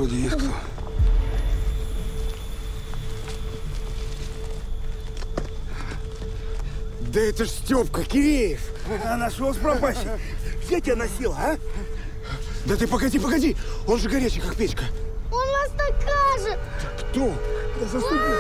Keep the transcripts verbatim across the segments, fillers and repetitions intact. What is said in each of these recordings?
Господи, есть кто? Да это ж Степка Киреев! А нашел с пропащей. Где тебя носил, а? Да ты погоди, погоди! Он же горячий, как печка. Он вас накажет! Кто? Да заступи.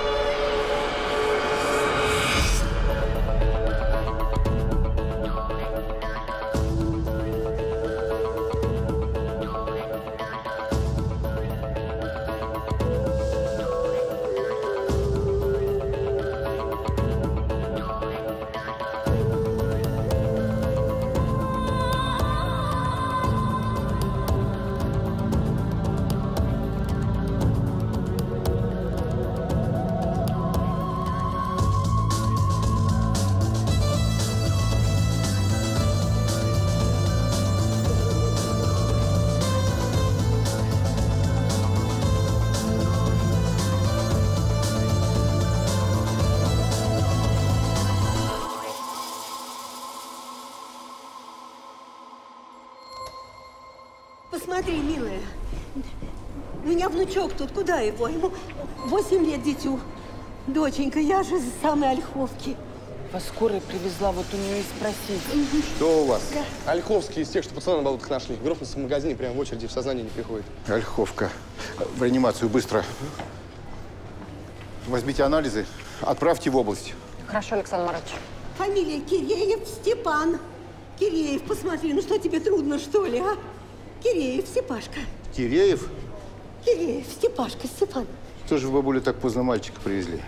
Посмотри, милая, у меня внучок тут, куда его? Ему восемь лет дитю. Доченька, я же с самой Ольховки. По скорой привезла, вот у нее и спросить. Что у вас? Да. Ольховский из тех, что пацаны на болотах нашли. Грохнулся в магазине, прямо в очереди, в сознание не приходит. Ольховка. В реанимацию быстро. Возьмите анализы, отправьте в область. Хорошо, Александр Маратович. Фамилия Киреев Степан. Киреев, посмотри, ну что тебе трудно, что ли, а? Киреев, Степашка. Киреев? Киреев, Степашка, Степан. Что же вы, бабуля, так поздно мальчика привезли?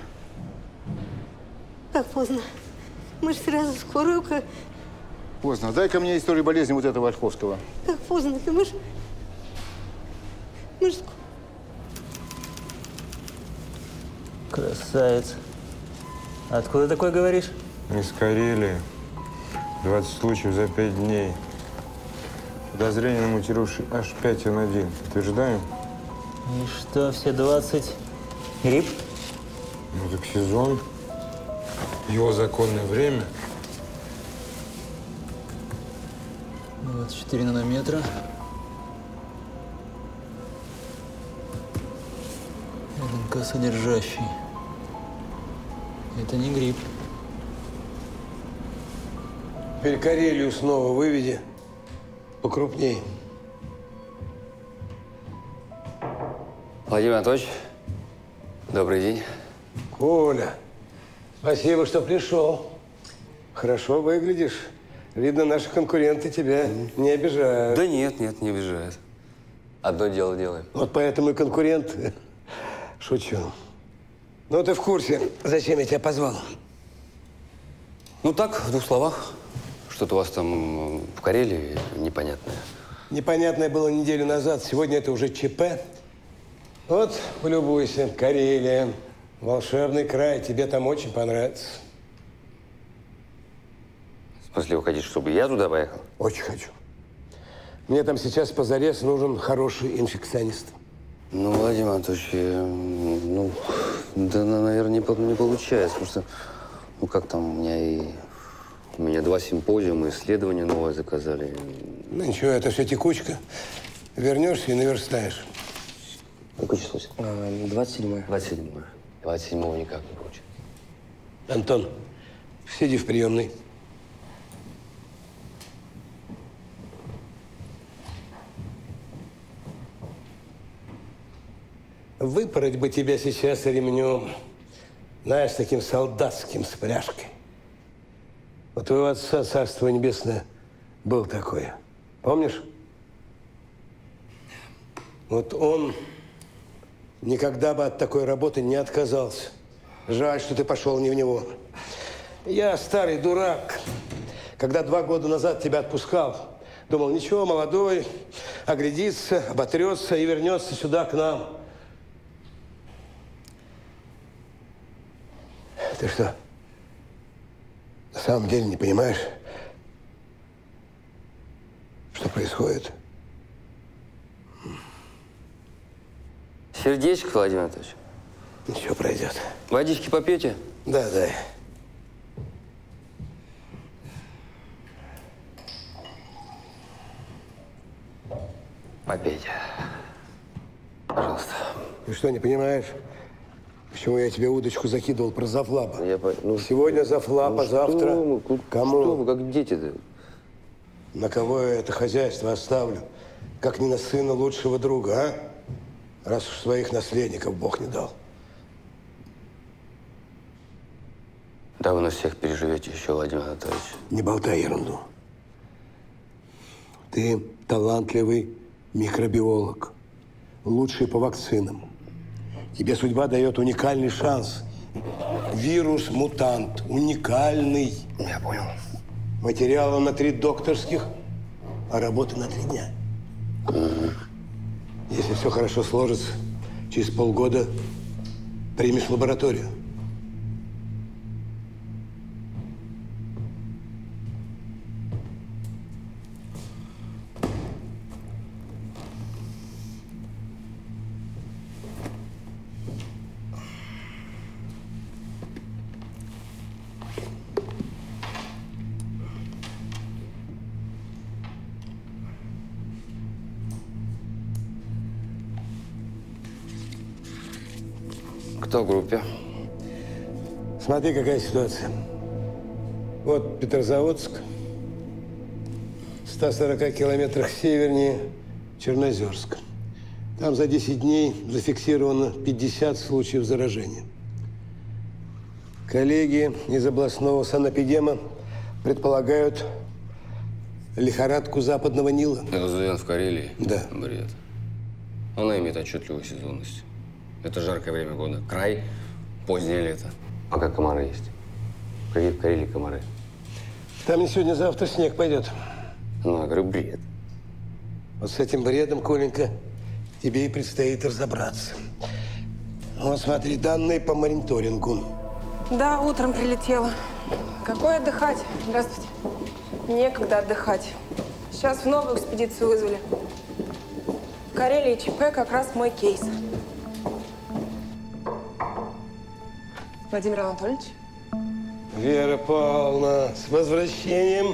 Как поздно? Мы же сразу скорую как... Поздно. Дай-ка мне историю болезни вот этого Ольховского. Как поздно-то? Мы ж... Мы ж... Красавец. Откуда такой говоришь? Из Карелии. двадцать случаев за пять дней. Подозрение на мутировавший аш пять эн один. Утверждаем? И что, все двадцать? Грипп? Ну так сезон. Его законное время. двадцать четыре нанометра. РНК содержащий. Это не грипп. Теперь Карелию снова выведи. Покрупнее. Владимир Анатольевич, добрый день. Коля, спасибо, что пришел. Хорошо выглядишь. Видно, наши конкуренты тебя не обижают. Да нет, нет, не обижают. Одно дело делаем. Вот поэтому и конкуренты. Шучу. Ну, ты в курсе, зачем я тебя позвал? Ну так, в двух словах. Что-то у вас там в Карелии непонятное. Непонятное было неделю назад. Сегодня это уже ЧП. Вот, полюбуйся. Карелия. Волшебный край. Тебе там очень понравится. В смысле, вы хотите, чтобы я туда поехал? Очень хочу. Мне там сейчас позарез нужен хороший инфекционист. Ну, Владимир Анатольевич, э, ну, да, наверное, не, не получается, потому что, ну, как там, у меня и, у меня два симпозиума, исследования новое заказали. Ну, ничего, это все текучка. Вернешься и наверстаешь. Какое число? двадцать седьмое. двадцать седьмое. двадцать седьмого никак не получится. Антон, сиди в приемной. Выпороть бы тебя сейчас ремнем, знаешь, таким солдатским, с пряжкой. У твоего отца, царство небесное, был такой. Помнишь? Вот он никогда бы от такой работы не отказался. Жаль, что ты пошел не в него. Я старый дурак. Когда два года назад тебя отпускал, думал, ничего, молодой, оглядится, оботрется и вернется сюда к нам. Ты что, на самом деле не понимаешь, что происходит? Сердечко, Владимир Анатольевич. Ничего, пройдет. Водички попьете? Да, дай. Попейте. Пожалуйста. Ты что, не понимаешь, почему я тебе удочку закидывал про завлаба? Я по... ну, Сегодня завлаба, ну, завтра что вы, ну, кому? Что вы, как дети-то? На кого я это хозяйство оставлю? Как не на сына лучшего друга, а? Раз уж своих наследников Бог не дал. Да вы нас всех переживете еще, Владимир Анатольевич. Не болтай ерунду. Ты талантливый микробиолог, лучший по вакцинам. Тебе судьба дает уникальный шанс. Вирус-мутант, уникальный. Я понял. Материалом на три докторских, а работы на три дня. Угу. Если все хорошо сложится, через полгода примешь в лабораторию. Кто в группе? Смотри, какая ситуация. Вот Петрозаводск, в ста сорока километрах севернее Чернозерск. Там за десять дней зафиксировано пятьдесят случаев заражения. Коллеги из областного санэпидема предполагают лихорадку западного Нила. Это Зуян в Карелии? Да. Бред. Она имеет отчетливую сезонность. Это жаркое время года. Край, позднее лето. Пока комары есть. Какие в Карелии комары? Там не сегодня-завтра снег пойдет. Ну, я говорю, бред. Вот с этим бредом, Коленька, тебе и предстоит разобраться. Вот смотри, данные по мониторингу. Да, утром прилетела. Какой отдыхать? Здравствуйте. Некогда отдыхать. Сейчас в новую экспедицию вызвали. В Карелии ЧП как раз мой кейс. Владимир Анатольевич? Вера Павловна, с возвращением.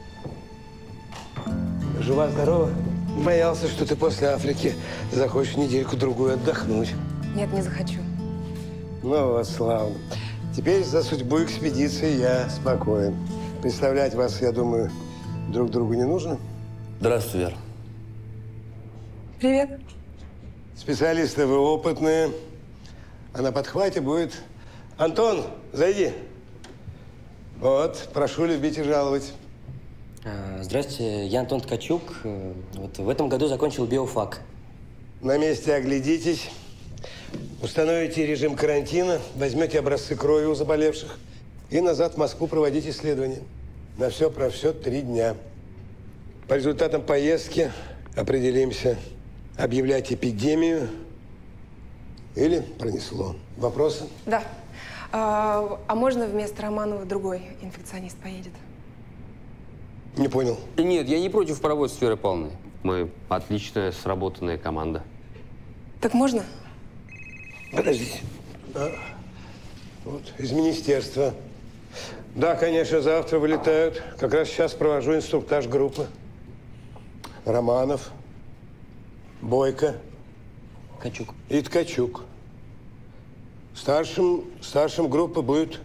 Жива-здорова? Боялся, что ты после Африки захочешь недельку-другую отдохнуть. Нет, не захочу. Ну вот, славно. Теперь за судьбу экспедиции я спокоен. Представлять вас, я думаю, друг другу не нужно. Здравствуй, Вера. Привет. Специалисты вы опытные. А на подхвате будет... Антон, зайди. Вот, прошу любить и жаловать. Здравствуйте, я Антон Ткачук. Вот в этом году закончил биофак. На месте оглядитесь. Установите режим карантина, возьмете образцы крови у заболевших и назад в Москву проводить исследования. На все про все три дня. По результатам поездки определимся, объявлять эпидемию или пронесло. Вопросы? Да. А, а можно вместо Романова другой инфекционист поедет? Не понял. Нет, я не против поработать с Верой Павловной. Мы отличная сработанная команда. Так можно? Подождите. А, вот, из министерства. Да, конечно, завтра вылетают. Как раз сейчас провожу инструктаж группы. Романов, Бойко. Ткачук. И Ткачук. Старшим, старшим группы будет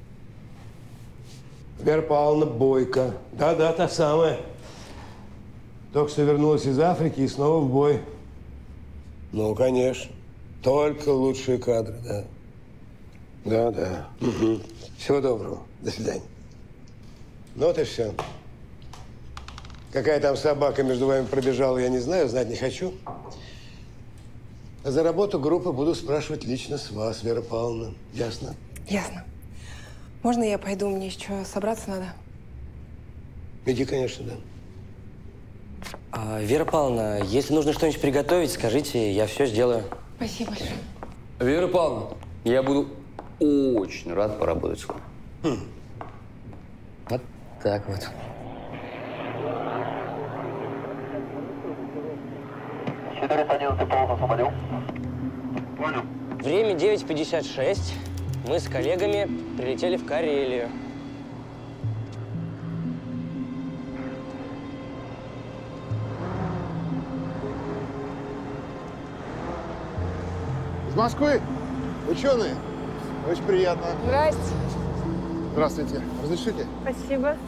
Вера Павловна Бойко. Да-да, та самая. Только что вернулась из Африки и снова в бой. Ну, конечно. Только лучшие кадры, да. Да-да. Угу. Всего доброго. До свидания. Ну вот и все. Какая там собака между вами пробежала, я не знаю, знать не хочу. А за работу группы буду спрашивать лично с вас, Вера Павловна. Ясно? Ясно. Можно я пойду? Мне еще собраться надо. Иди, конечно, да. А, Вера Павловна, если нужно что-нибудь приготовить, скажите, я все сделаю. Спасибо большое. Вера Павловна, я буду очень рад поработать с вами. Хм. Вот так вот. Время девять пятьдесят шесть. Мы с коллегами прилетели в Карелию. Москвы? Ученые? Очень приятно. Здрасте. Здравствуйте. Разрешите? Спасибо.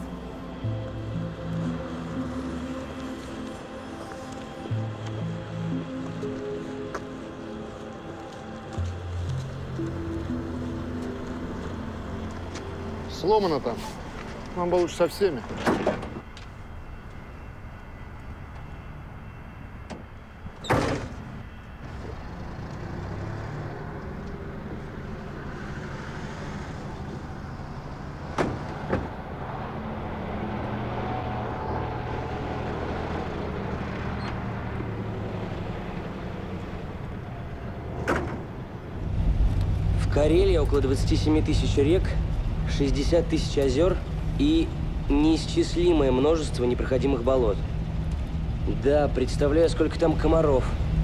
Сломано там. Вам бы лучше со всеми. В Карелии около двадцати семи тысяч рек, шестьдесят тысяч озер и неисчислимое множество непроходимых болот. Да, представляю, сколько там комаров.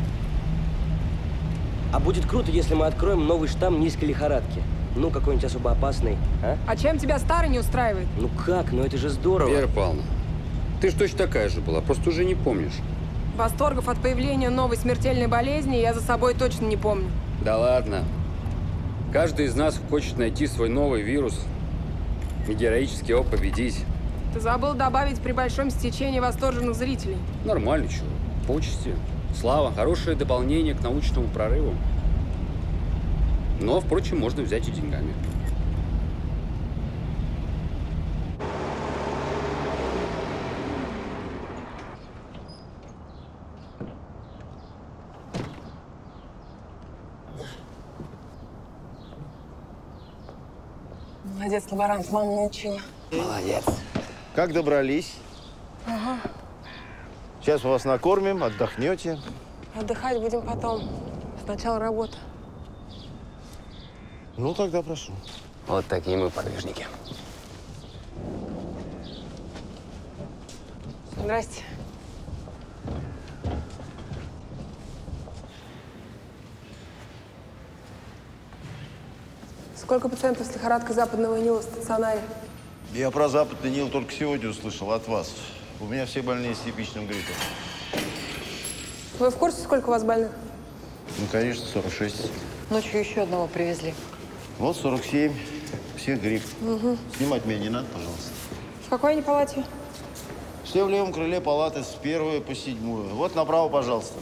А будет круто, если мы откроем новый штамм низкой лихорадки. Ну, какой-нибудь особо опасный, а? А чем тебя старый не устраивает? Ну как? Ну это же здорово. Вера Павловна, ты же точно такая же была, просто уже не помнишь. Восторгов от появления новой смертельной болезни я за собой точно не помню. Да ладно. Каждый из нас хочет найти свой новый вирус и героически его победить. Ты забыл добавить при большом стечении восторженных зрителей. Нормально, чего. Почести, слава, хорошее дополнение к научному прорыву. Но, впрочем, можно взять и деньгами. Молодец, лаборант, мама научила. Молодец. Как добрались? Ага. Сейчас мы вас накормим, отдохнете. Отдыхать будем потом. Сначала работа. Ну, тогда прошу. Вот такие мы подвижники. Здрасте. Сколько пациентов с лихорадкой западного Нила в стационаре? Я про Западный Нил только сегодня услышал от вас. У меня все больные с типичным гриппом. Вы в курсе, сколько у вас больных? Ну, конечно, сорок шесть. Ночью еще одного привезли. Вот сорок семь. Все грипп. Угу. Снимать меня не надо, пожалуйста. В какой они палате? Все в левом крыле палаты с первой по седьмую. Вот направо, пожалуйста.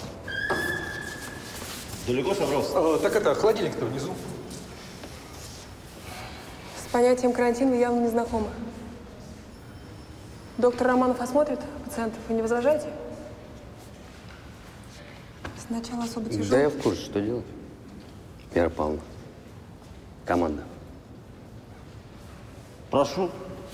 Далеко собрался? А, так это, холодильник-то внизу. С понятием карантин вы явно не знакомы. Доктор Романов осмотрит пациентов, вы не возражаете? Сначала особо тяжело. Да я в курсе, что делать. Вера Павловна. Команда. Прошу.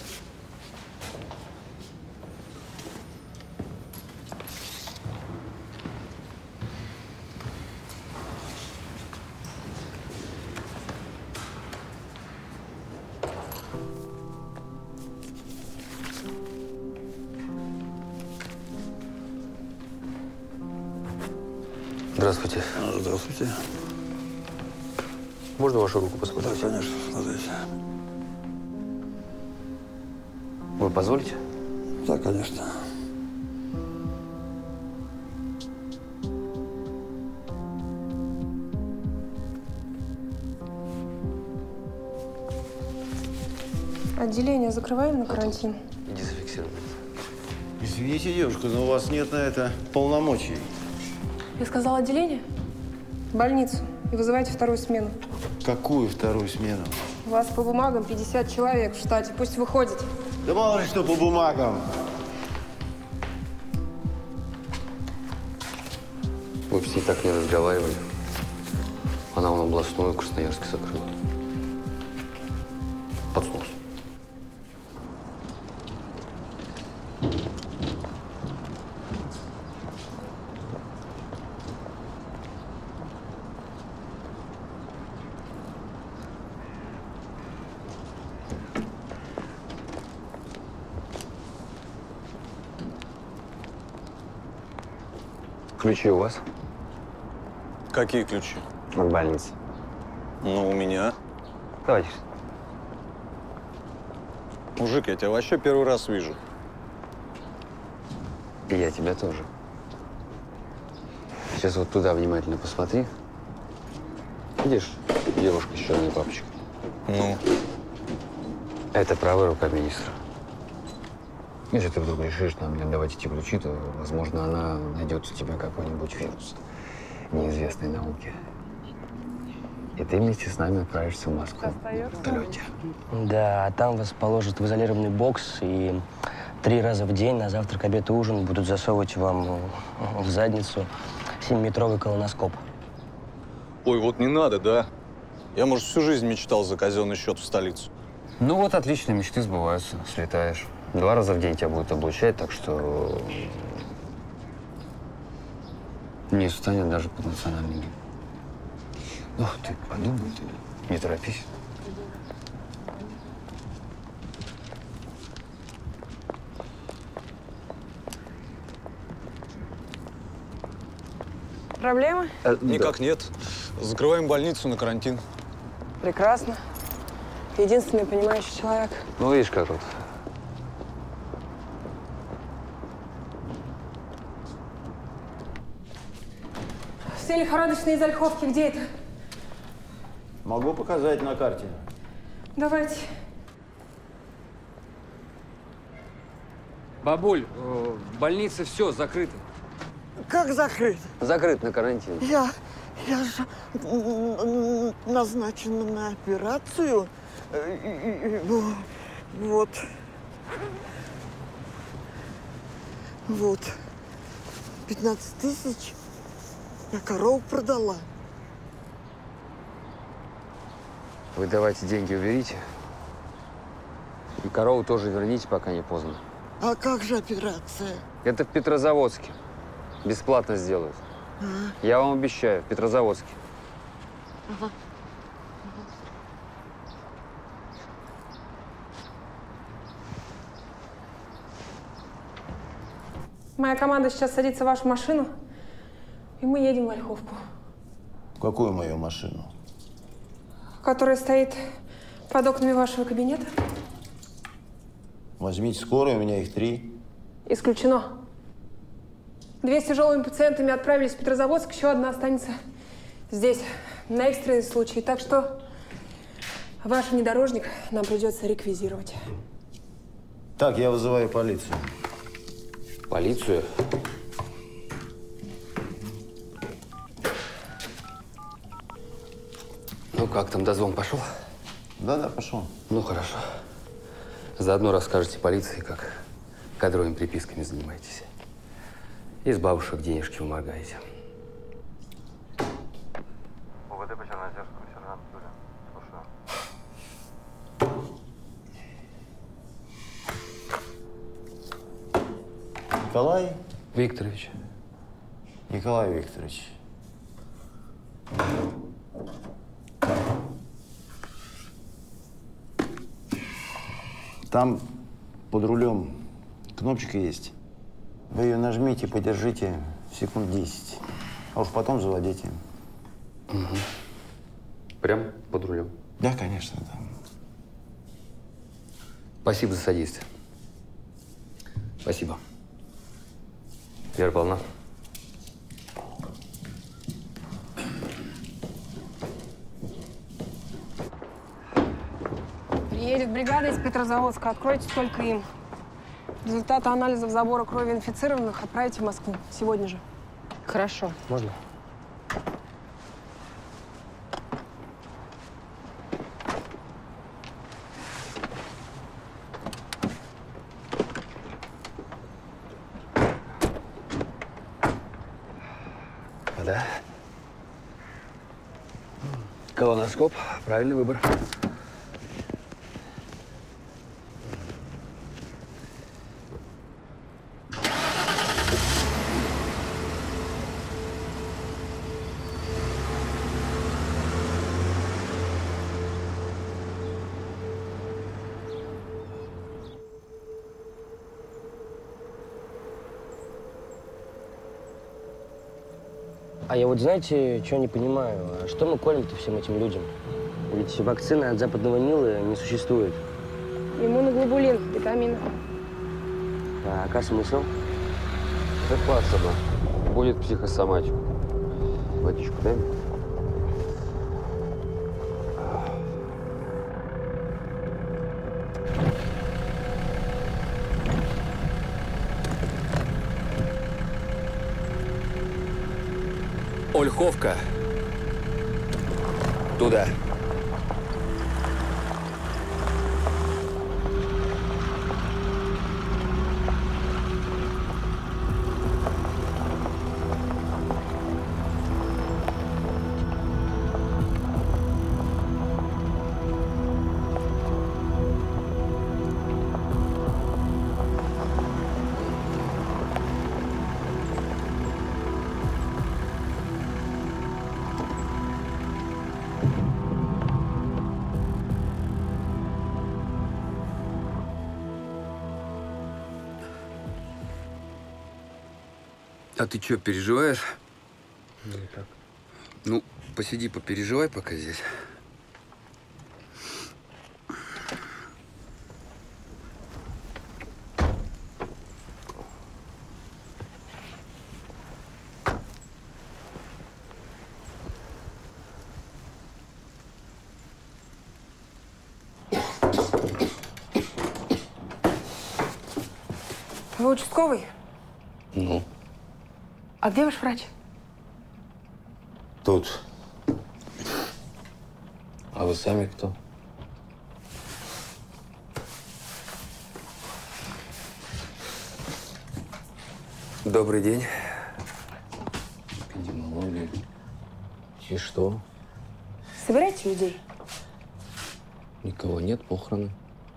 Здравствуйте. Здравствуйте. Можно вашу руку посмотреть? Да, конечно. Смотрите. Вы позволите? Да, конечно. Отделение закрываем на карантин? Иди зафиксируй. Извините, девушка, но у вас нет на это полномочий. Я сказала отделение? В больницу. И вызывайте вторую смену. Какую вторую смену? У вас по бумагам пятьдесят человек в штате. Пусть выходит. Да мало ли что по бумагам. Вы все так не разговаривали. Она вон областную в Красноярске закрыла. Под снос. Ключи у вас? Какие ключи? От больницы. Ну, у меня. Давайте. Мужик, я тебя вообще первый раз вижу. И я тебя тоже. Сейчас вот туда внимательно посмотри. Видишь, девушка с черной папочкой? Ну? Это правая рука министра. Если ты вдруг решишь нам не отдавать эти ключи, то, возможно, она найдет у тебя какой-нибудь вирус неизвестной науки. И ты вместе с нами отправишься в Москву на вертолете. Да, а там вас положат в изолированный бокс и три раза в день на завтрак, обед и ужин будут засовывать вам в задницу семиметровый колоноскоп. Ой, вот не надо, да? Я, может, всю жизнь мечтал за казенный счет в столицу. Ну вот, отлично, мечты сбываются, слетаешь. Два раза в день тебя будут облучать, так что не станет даже под национальный гимн. Ну, ты подумай, ты не торопись. Проблемы? Э, Никак да. Нет. Закрываем больницу на карантин. Прекрасно. Единственный понимающий человек. Ну, видишь, как вот. Все лихорадочные из Ольховки. Где это? Могу показать на карте. Давайте. Бабуль, в больнице все закрыто. Как закрыт? Закрыт на карантин. Я, я же назначена на операцию. Вот. Вот. пятнадцать тысяч. Я корову продала. Вы давайте деньги уберите. И корову тоже верните, пока не поздно. А как же операция? Это в Петрозаводске. Бесплатно сделают. А? Я вам обещаю, в Петрозаводске. Ага. Моя команда сейчас садится в вашу машину, и мы едем в Ольховку. Какую мою машину? Которая стоит под окнами вашего кабинета. Возьмите скорую, у меня их три. Исключено. Две с тяжелыми пациентами отправились в Петрозаводск, еще одна останется здесь, на экстренный случай. Так что ваш внедорожник нам придется реквизировать. Так, я вызываю полицию. Полицию? Ну как там, дозвон пошел? Да-да, пошел. Ну хорошо. Заодно расскажете полиции, как кадровыми приписками занимаетесь. Из бабушек денежки вымогаете. УВД по Чернозерскому, сержант Юля. Слушаю. Николай? Викторович. Николай Викторович. Там под рулем кнопочка есть. Вы ее нажмите, подержите секунд десять. А уж потом заводите. Угу. Прям под рулем? Да, конечно, да. Спасибо за содействие. Спасибо. Вера Павловна. Приедет бригада из Петрозаводска. Откройте только им. Результаты анализов забора крови инфицированных отправите в Москву. Сегодня же. Хорошо. Можно? Да. Колоноскоп. Правильный выбор. А я вот, знаете, что не понимаю? А что мы колем-то всем этим людям? Ведь вакцины от западного Нила не существует. Иммуноглобулин, витамины. А какой смысл? Это плацебо. Будет психосоматику. Водичку дай мне. Ольховка. Туда. А ты что, переживаешь? Никак. Ну, посиди, попереживай пока здесь. Вы участковый? Ну? А где ваш врач? Тут. А вы сами кто? Добрый день. Эпидемиология. И что? Собирайте людей. Никого нет, похороны.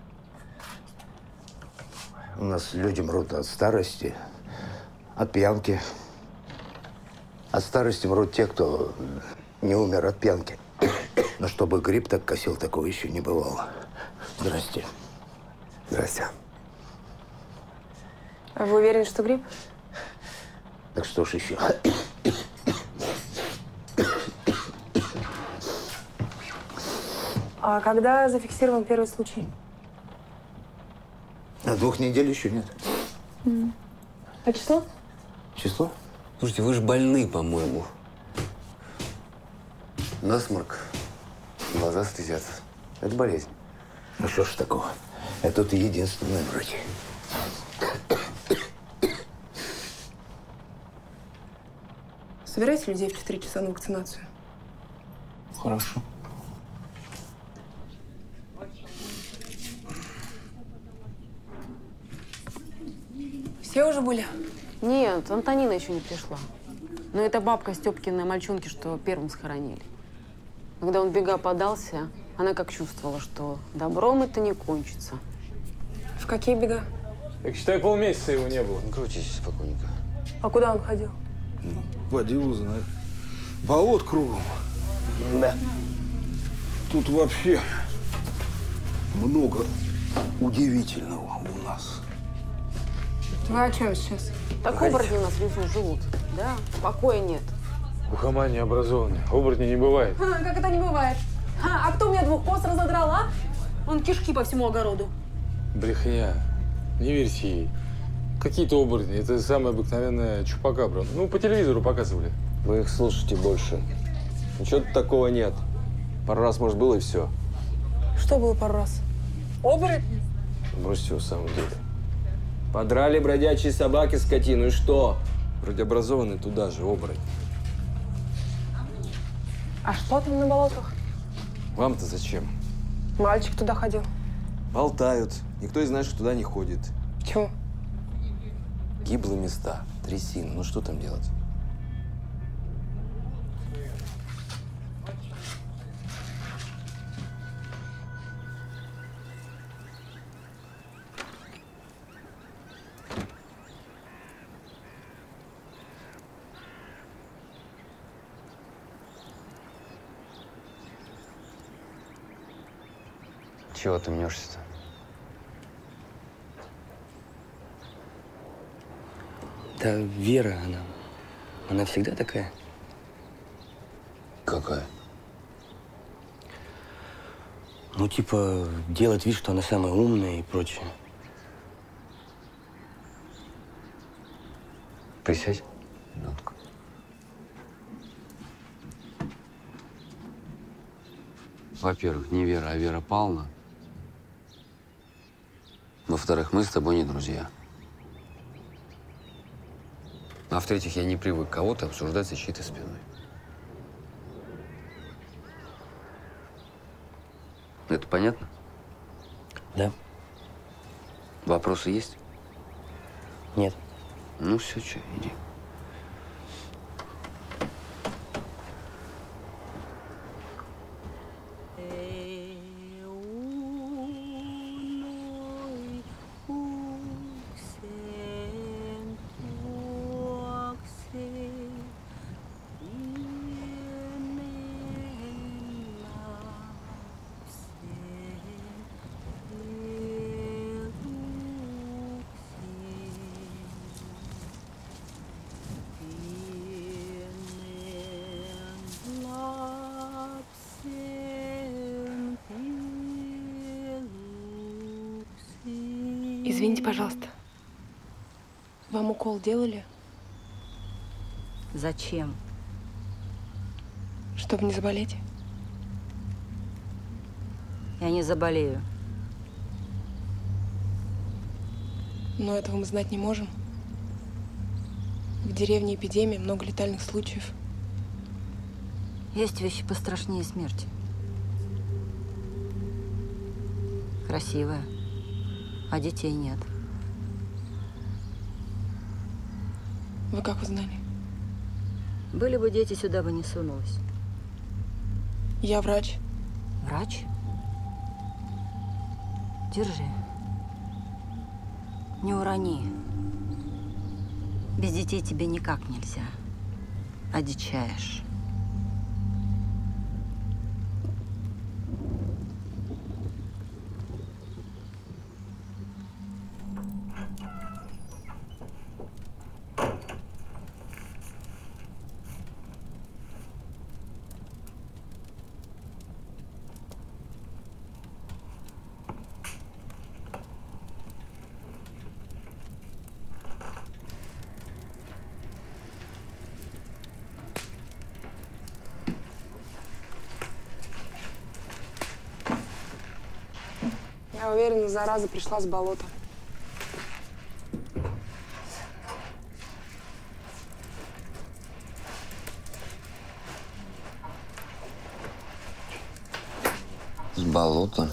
У нас люди мрут от старости, от пьянки. От старости мрут те, кто не умер от пьянки. Но чтобы грипп так косил, такого еще не бывало. Здрасте. Здрасте. А вы уверены, что грипп? Так что ж еще? А когда зафиксирован первый случай? На двух недель еще нет. Mm. А число? Число? Слушайте, вы же больны, по-моему. Насморк, глаза слезятся. Это болезнь. Ну что ж такого? Это ты единственный врач. Собирайте людей в четыре часа на вакцинацию. Хорошо. Все уже были? Нет, Антонина еще не пришла. Но это бабка Степкиной мальчонки, что первым схоронили. Когда он в бега подался, она как чувствовала, что добром это не кончится. В какие бега? Так считай, полмесяца его не было. Не крутись спокойненько. А куда он ходил? Водил, узнать. Болот кругом. Да. Тут вообще много удивительного у нас. Вы о чем сейчас? Так оборотни у нас в лесу живут. Да, покоя нет. Глухомань не образованный. Оборотней не бывает. А, как это не бывает? А, а кто у меня двух коз разодрал, а? Он кишки по всему огороду. Брехня. Не верьте ей. Какие-то оборотни. Это самая обыкновенная чупакабра. Ну, по телевизору показывали. Вы их слушайте больше. Ничего такого нет. Пару раз, может, было и все. Что было пару раз? Оборотни? Бросьте в самом деле. Подрали бродячие собаки скотину, и что? Вроде образованный туда же, оборотень. А что там на болотах? Вам-то зачем? Мальчик туда ходил. Болтают. Никто из наших туда не ходит. Почему? Гиблые места, трясины. Ну что там делать? Чего ты мнешься-то? Да Вера, она, она всегда такая. Какая? Ну, типа, делать вид, что она самая умная и прочее. Присядь. Минутку. Во-первых, не Вера, а Вера Павловна. Во-вторых, мы с тобой не друзья. А в-третьих, я не привык кого-то обсуждать за чьей-то спиной. Это понятно? Да. Вопросы есть? Нет. Ну все, что, иди. Извините, пожалуйста. Вам укол делали? Зачем? Чтобы не заболеть. Я не заболею. Но этого мы знать не можем. В деревне эпидемия, много летальных случаев. Есть вещи пострашнее смерти. Красивая, а детей нет. Вы как узнали? Были бы дети, сюда бы не сунулась. Я врач. Врач? Держи. Не урони. Без детей тебе никак нельзя. Одичаешь. Я уверена, зараза пришла с болота. С болота.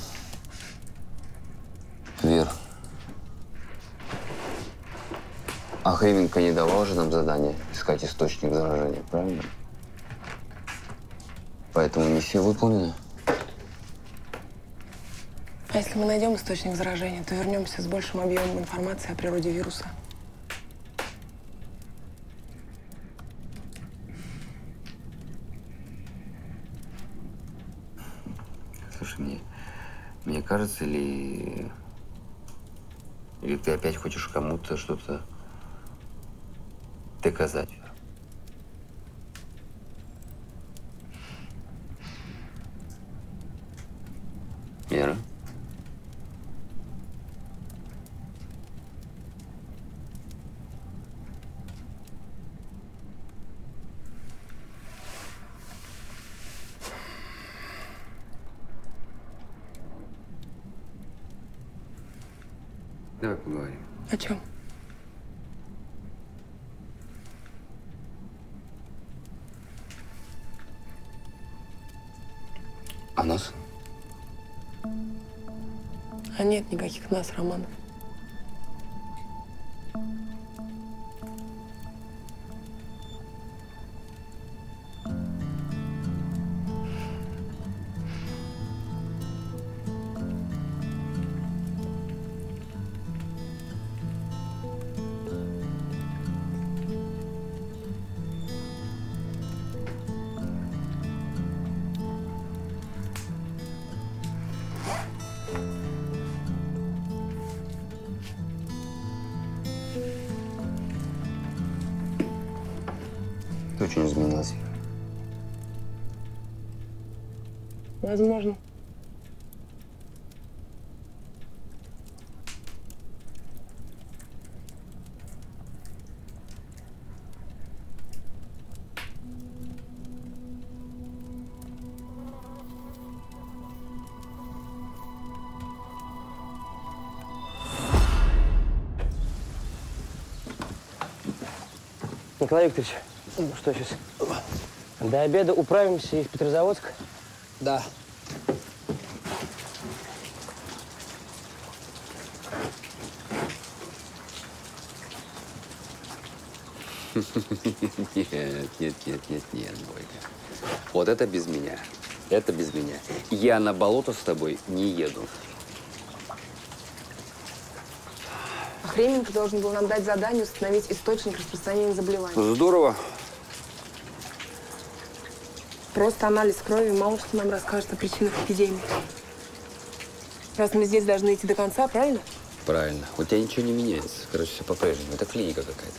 Вер. А Хейвенко не давал же нам задание искать источник заражения, правильно? Поэтому миссия выполнена. А если мы найдем источник заражения, то вернемся с большим объемом информации о природе вируса. Слушай, мне, мне кажется, или, или ты опять хочешь кому-то что-то доказать? Вера? Давай поговорим. О чем? О нас? А нет никаких нас, Романов. Ты очень изменилась. Возможно. Николай Викторович, ну что сейчас? До обеда управимся и в Петрозаводск? Да. Нет, нет, нет, нет, нет, Бойко. Вот это без меня. Это без меня. Я на болото с тобой не еду. Охременко должен был нам дать задание установить источник распространения заболевания. Здорово. Просто анализ крови мало что нам расскажет о причинах эпидемии. Раз мы здесь должны идти до конца, правильно? Правильно. У тебя ничего не меняется. Короче, все по-прежнему. Это клиника какая-то.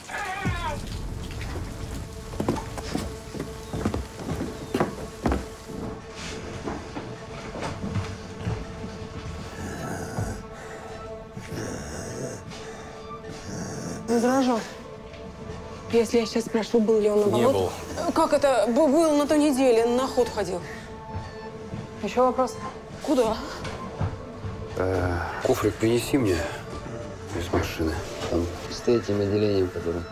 Возражу. Если я сейчас спрошу, был ли он на болоте? Не был. Как это? Б- Был на той неделе, на охоту ходил. Еще вопрос? Куда? Э, кофрик принеси мне из машины. Там с этим отделением, которое...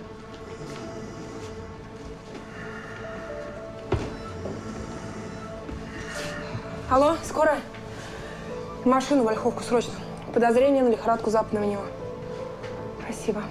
Алло, скорая? Машину в Ольховку срочно. Подозрение на лихорадку западного него. Спасибо.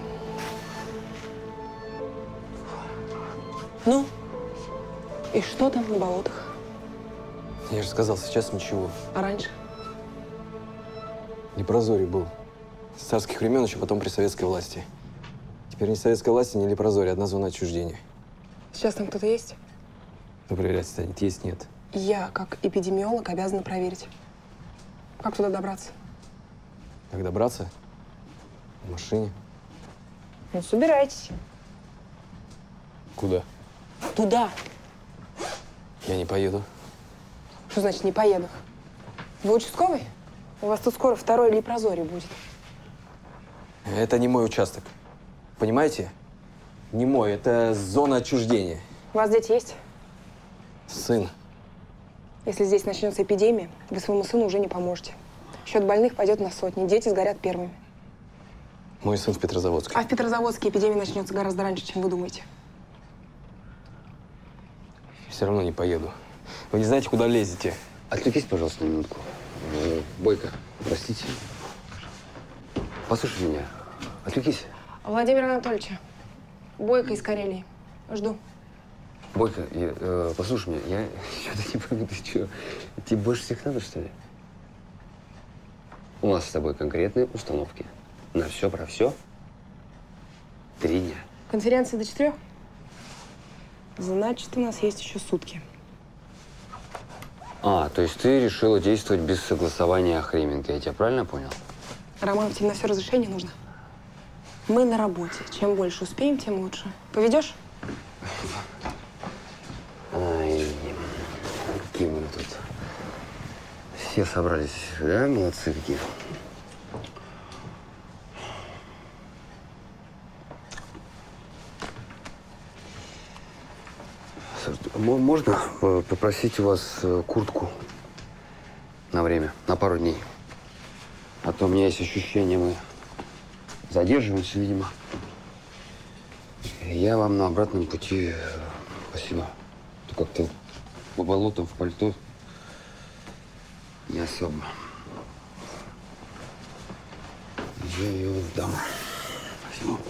Ну? И что там на болотах? Я же сказал, сейчас ничего. А раньше? Лепрозорий был. С царских времен, еще потом при советской власти. Теперь ни советской власти, ни лепрозорий, одна зона отчуждения. Сейчас там кто-то есть? Кто проверять станет? Есть, нет. Я, как эпидемиолог, обязана проверить. Как туда добраться? Как добраться? В машине. Ну, собирайтесь. Куда? Туда. Я не поеду. Что значит не поеду? Вы участковый? У вас тут скоро второй лепрозорий будет. Это не мой участок. Понимаете? Не мой, это зона отчуждения. У вас дети есть? Сын. Если здесь начнется эпидемия, вы своему сыну уже не поможете. Счет больных пойдет на сотни, дети сгорят первыми. Мой сын в Петрозаводске. А в Петрозаводске эпидемия начнется гораздо раньше, чем вы думаете. Все равно не поеду. Вы не знаете, куда лезете. Отвлекись, пожалуйста, на минутку. Э, Бойко, простите. Послушай меня. Отвлекись. Владимир Анатольевич, Бойко из Карелии. Жду. Бойко, я, э, послушай меня. Я что-то не пойму, ты что? Тебе больше всех надо, что ли? У нас с тобой конкретные установки. На все про все. Три дня. Конференция до четырех? Значит, у нас есть еще сутки. А, то есть ты решила действовать без согласования Охременко. Я тебя правильно понял? Роман, тебе на все разрешение нужно? Мы на работе. Чем больше успеем, тем лучше. Поведешь? Ай, какие мы тут. Все собрались, да? Молодцы какие. Можно попросить у вас куртку на время, на пару дней? А то у меня есть ощущение, мы задерживаемся, видимо. Я вам на обратном пути спасибо. То как-то по болотам в пальто не особо. Я ее сдам. Спасибо.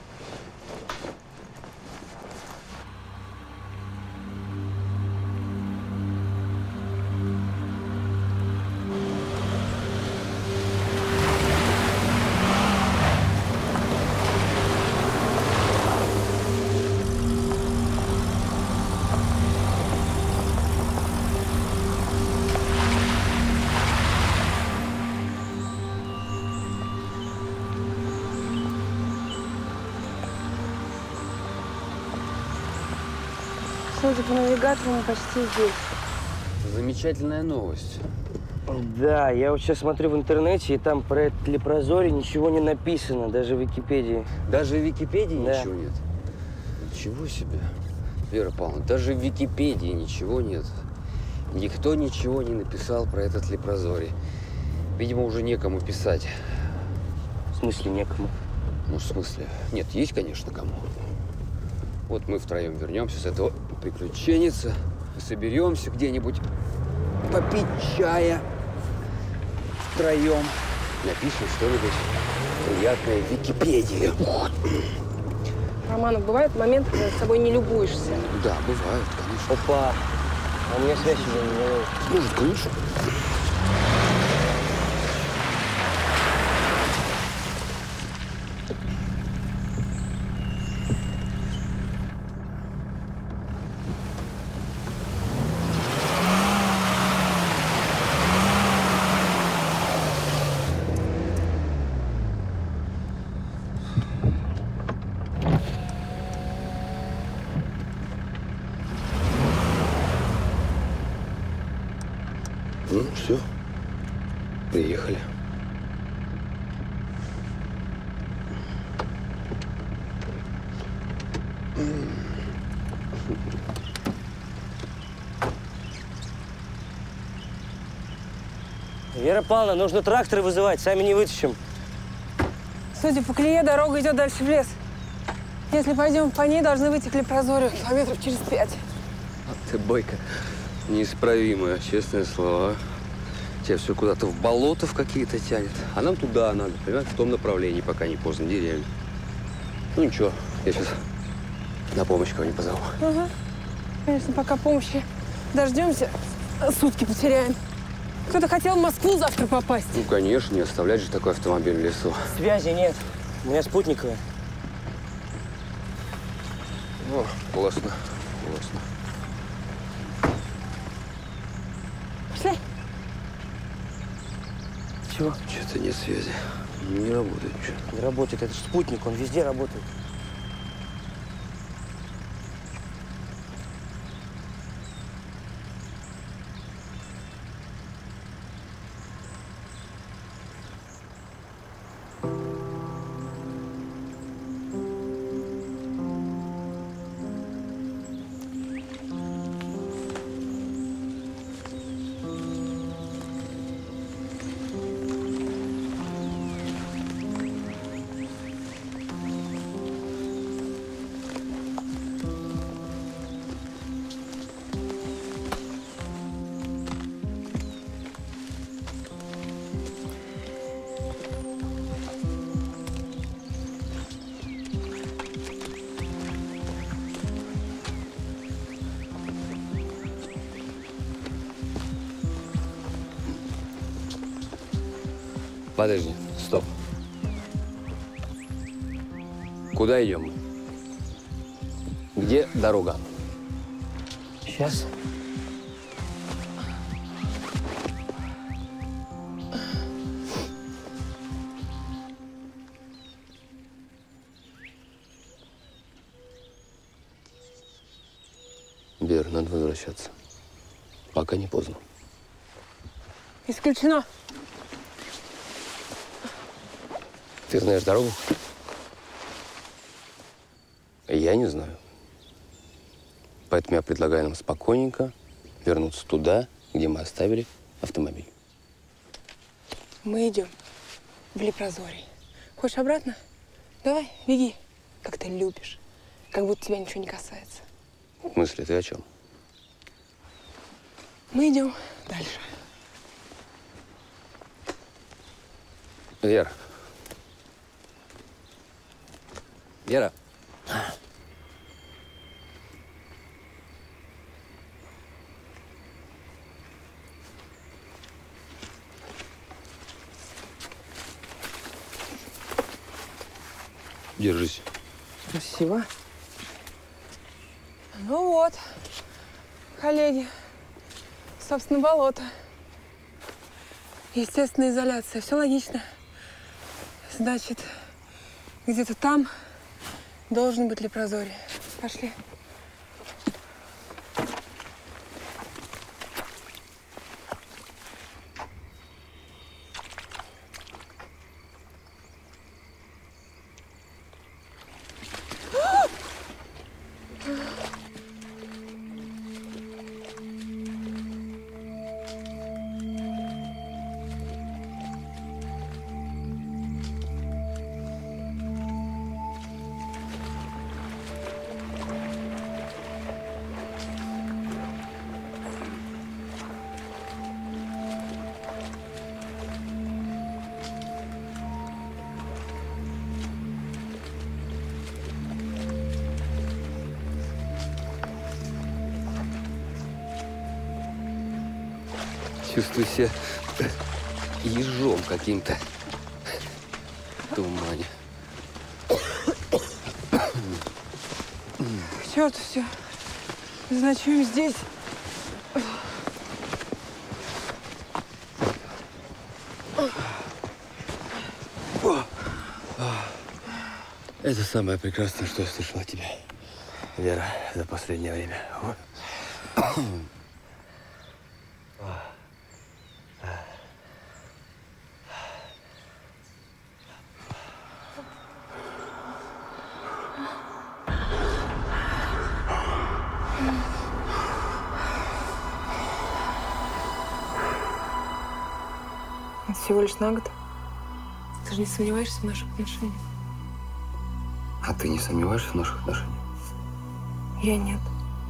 Судя по навигатору, мы почти здесь. Замечательная новость. Да, я вот сейчас смотрю в интернете, и там про этот лепрозорий ничего не написано, даже в Википедии. Даже в Википедии Да. ничего нет? Ничего себе. Вера Павловна, даже в Википедии ничего нет. Никто ничего не написал про этот лепрозорий. Видимо, уже некому писать. В смысле некому? Ну, в смысле? Нет, есть, конечно, кому. Вот мы втроем вернемся с этого приключенница, соберемся где-нибудь попить чая втроем, напишем что-нибудь приятное в Википедии. Романов, бывают моменты, когда с собой не любуешься. Да, бывает, конечно. Опа! А у меня связь уже не ловит. Может, к лучшему. Ну, все. Приехали. Вера Павловна, нужно тракторы вызывать, сами не вытащим. Судя по колее, дорога идет дальше в лес. Если пойдем по ней, должны выйти к Лепрозорию километров через пять. Ты, Бойко, неисправимая, честное слово. Тебя все куда-то в болото в какие-то тянет. А нам туда надо, понимаешь, в том направлении, пока не поздно, деревня. Ну ничего, я сейчас на помощь кого-нибудь позову. Ага. Конечно, пока помощи дождемся, сутки потеряем. Кто-то хотел в Москву завтра попасть. Ну, конечно, не оставлять же такой автомобиль в лесу. Связи нет. У меня спутниковая. О, классно, классно. Пошли. Чего? Что-то нет связи. Не работает ничего. Не работает. Это же спутник, он везде работает. Подожди, стоп. Куда идем мы? Где дорога? Сейчас. Вер, надо возвращаться. Пока не поздно. Исключено. Ты знаешь дорогу? Я не знаю. Поэтому я предлагаю нам спокойненько вернуться туда, где мы оставили автомобиль. Мы идем в Лепрозорий. Хочешь обратно? Давай, беги, как ты любишь. Как будто тебя ничего не касается. В смысле, ты о чем? Мы идем дальше. Вера. Вера. Держись. Спасибо. Ну вот, коллеги, собственно, болото. Естественная изоляция. Все логично. Значит, где-то там должен быть Лепрозорий. Пошли. Чувствую себя ежом каким-то в тумане. К черту все. Ночуем здесь. Это самое прекрасное, что я слышал о тебе, Вера, за последнее время. Всего лишь на год. Ты же не сомневаешься в наших отношениях? А ты не сомневаешься в наших отношениях? Я нет.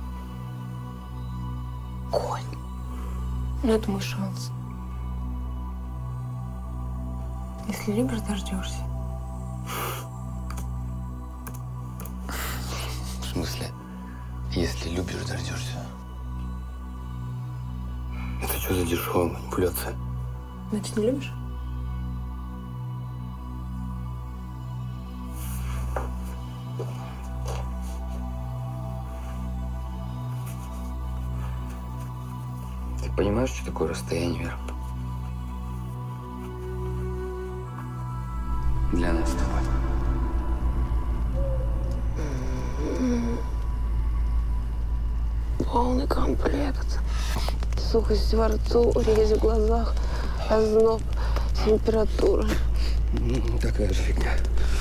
Коль, ну это мой шанс. Если любишь, дождешься. В смысле? Если любишь, дождешься? Это что за дешевая манипуляция? Значит, не любишь? Ты понимаешь, что такое расстояние, Вера? Для нас с тобой. Полный комплект. Сухость во рту, резь в глазах, озноб, температура. Такая же фигня.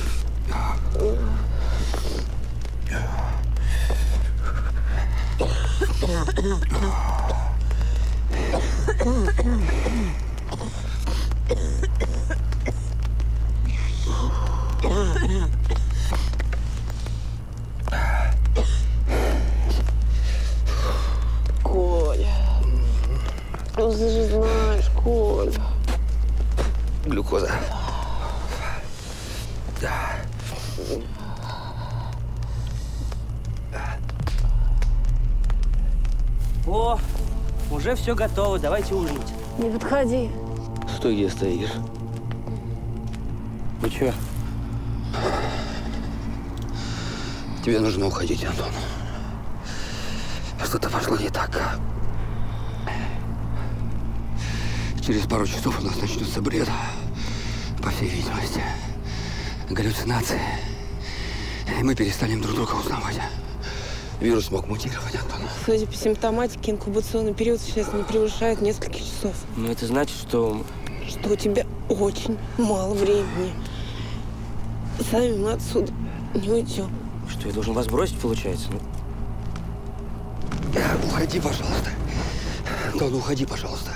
Коля, ну ты же знаешь, Коля. Глюкоза. Да. О, уже все готово, давайте ужинать. Не подходи. Стой, где стоишь. Ну чё? Тебе нужно уходить, Антон. Что-то пошло не так. Через пару часов у нас начнется бред. По всей видимости. Галлюцинации. И мы перестанем друг друга узнавать. Вирус мог мутировать, Антон. Судя по симптоматике, инкубационный период сейчас не превышает нескольких часов. Но это значит, что... Что у тебя очень мало времени. Сами мы отсюда не уйдем. Что, я должен вас бросить, получается? Ну... Уходи, пожалуйста. Антон, уходи, пожалуйста.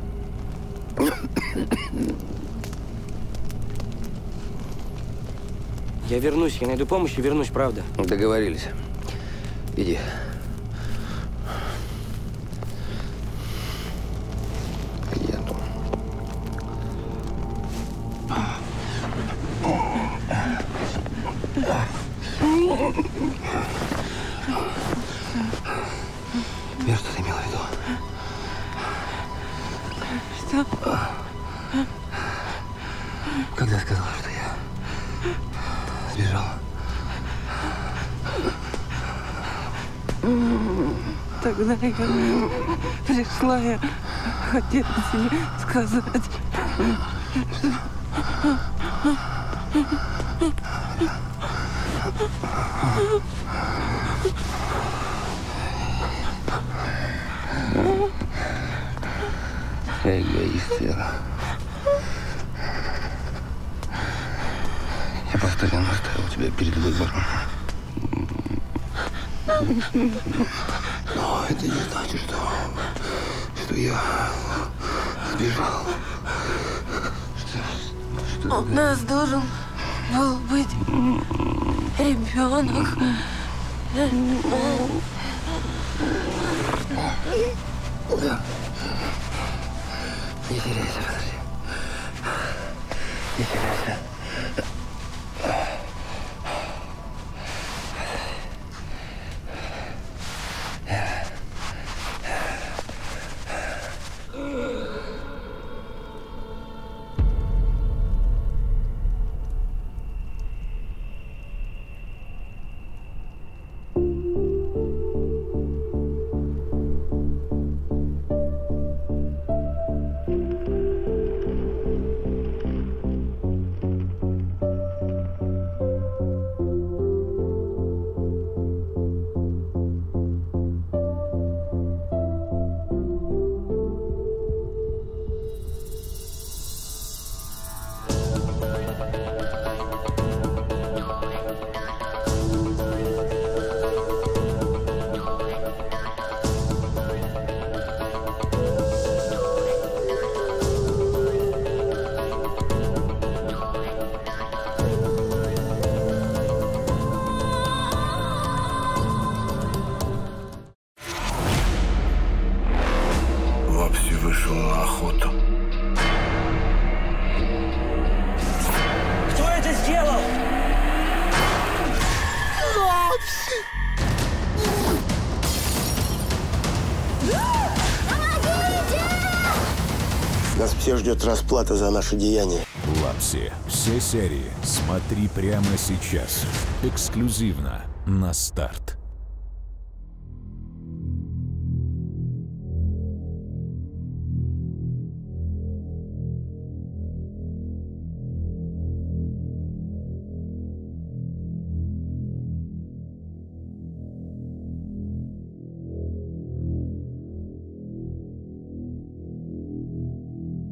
Я вернусь, я найду помощь и вернусь, правда. Договорились. Иди. Иди, Антон. Вера, что ты имела в виду? Что? Когда сказала, что я сбежал? Тогда я пришла, я хотела тебе сказать, что... Я эгоист, Вера. Я постоянно ставил тебя перед выбором. Но это не значит, что, что я сбежал. Что, что У нас должен был быть ребенок. Да. Не теряйся, подожди. Не теряйся. Нас всех ждет расплата за наши деяния. Лапси. Все серии смотри прямо сейчас. Эксклюзивно на Старт.